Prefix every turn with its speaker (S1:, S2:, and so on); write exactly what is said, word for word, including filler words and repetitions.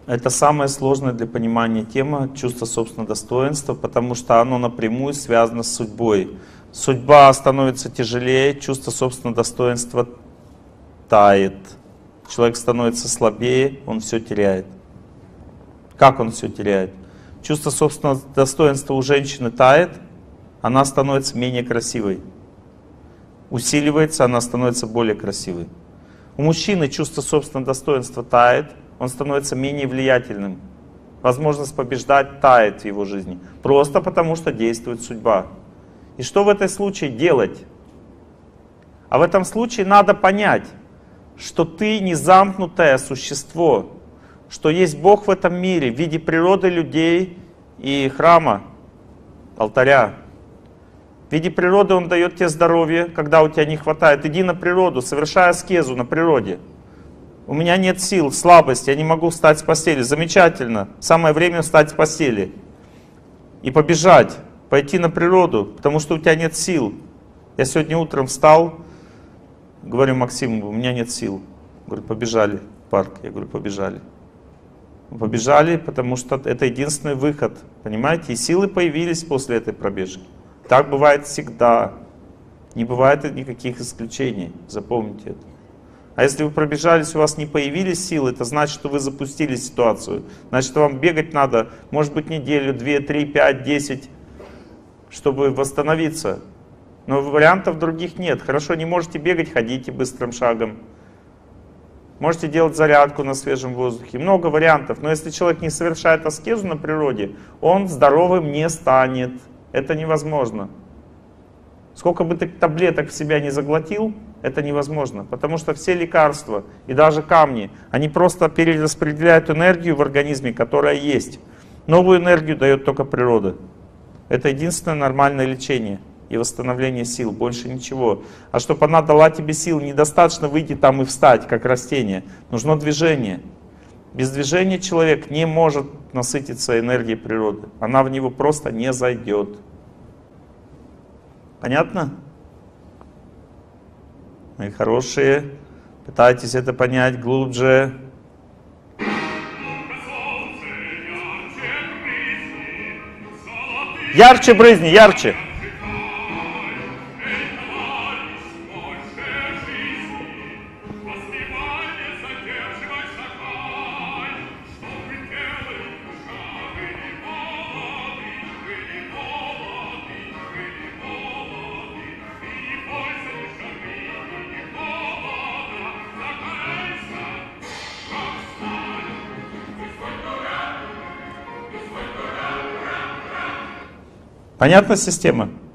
S1: Это самая сложная для понимания тема чувства собственного достоинства, потому что оно напрямую связано с судьбой. Судьба становится тяжелее, чувство собственного достоинства тает. Человек становится слабее, он все теряет. Как он все теряет? Чувство собственного достоинства у женщины тает, она становится менее красивой. Усиливается, она становится более красивой. У мужчины чувство собственного достоинства тает, он становится менее влиятельным. Возможность побеждать тает в его жизни. Просто потому, что действует судьба. И что в этом случае делать? А в этом случае надо понять, что ты не замкнутое существо, что есть Бог в этом мире в виде природы людей и храма, алтаря. В виде природы Он дает тебе здоровье, когда у тебя не хватает. Иди на природу, совершай аскезу на природе. У меня нет сил, слабость, я не могу встать с постели. Замечательно, самое время встать с постели и побежать, пойти на природу, потому что у тебя нет сил. Я сегодня утром встал, говорю Максиму, у меня нет сил. Говорю, побежали в парк. Я говорю, побежали. Побежали, потому что это единственный выход, понимаете? И силы появились после этой пробежки. Так бывает всегда. Не бывает никаких исключений, запомните это. А если вы пробежались, у вас не появились силы, это значит, что вы запустили ситуацию. Значит, вам бегать надо, может быть, неделю, две, три, пять, десять, чтобы восстановиться. Но вариантов других нет. Хорошо, не можете бегать, ходите быстрым шагом. Можете делать зарядку на свежем воздухе. Много вариантов. Но если человек не совершает аскезу на природе, он здоровым не станет. Это невозможно. Сколько бы ты таблеток в себя не заглотил, это невозможно. Потому что все лекарства и даже камни, они просто перераспределяют энергию в организме, которая есть. Новую энергию дает только природа. Это единственное нормальное лечение и восстановление сил, больше ничего. А чтобы она дала тебе сил, недостаточно выйти там и встать, как растение. Нужно движение. Без движения человек не может насытиться энергией природы. Она в него просто не зайдет. Понятно? Мои хорошие, пытайтесь это понять глубже. Ярче брызни, ярче. Понятна система?